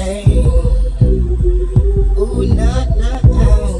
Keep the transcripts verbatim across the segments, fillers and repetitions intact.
Hey, ooh, nah, nah, nah.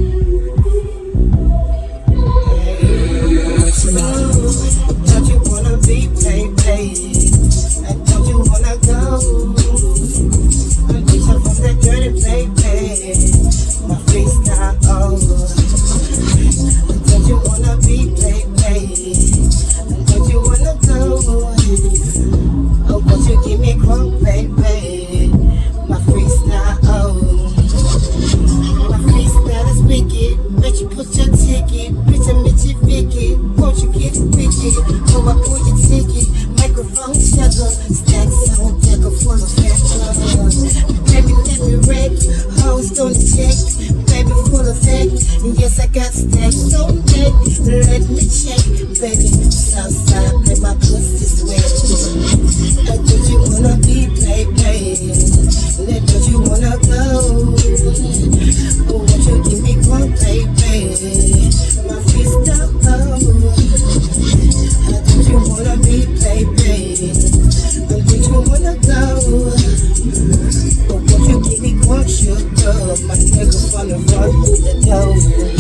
Don't you wanna be play, play? And don't you wanna go? I'm reaching from that dirty play, play. My freestyle, oh. Don't you wanna be play, play? And don't you wanna go? Oh, won't you give me crunk, baby? My freestyle, oh. My freestyle is wicked. Bitch, you put your ticket. Bitch, I'm Mitchy Vicky. Won't you get wicked? Oh, I pull your ticket. Microphone checker. Stacks on decker full of fat blood. Baby, let me wreck. Hoes gonna check. Baby, full of fat. Yes, I got stacks on deck. Let me check. Baby, Southside, play my pussy sweat. I don't you wanna be play, play? Let don't you wanna go? Oh, won't you give me one, baby? My freestyle, oh. I don't you wanna be play, baby? I don't you wanna go? Oh, won't you give me one, sugar? My nigga wanna run through the door.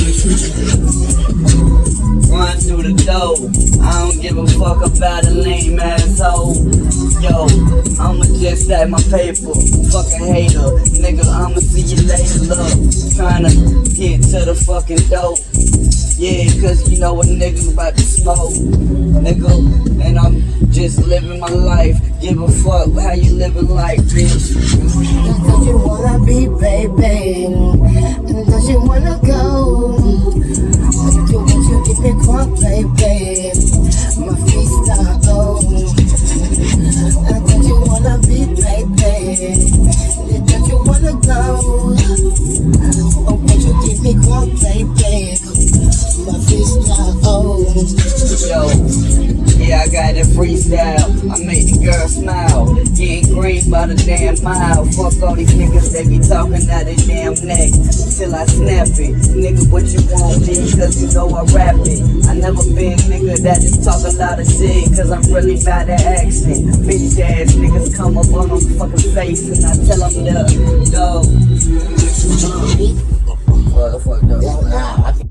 Run through the door. I don't give a fuck about a lame asshole. Yo, I'ma just stack my paper. Fucking hater, nigga, I'ma see you later. Look, tryna get to the fucking dope. Yeah, cause you know a nigga about to smoke, nigga. And I'm just living my life. Give a fuck how you living life, bitch. Don't you wanna be, baby? Don't you wanna go? Don't you, won't you give me crunk, baby? My freestyle, oh. Don't you wanna be, baby? Don't you wanna go? Oh, won't you give me crunk, baby? My freestyle, oh. Yo, yeah, I got that freestyle. I make the girl smile. Getting green by the damn mile. Fuck all these niggas, they be talking out their damn neck. Till I snap it. Nigga, what you want me? Cause you know I rap it. I never been nigga that just talk a lot of shit. Cause I'm really bad at action. Bitch ass niggas come up on them fucking face. And I tell them to go. What the fuck, though?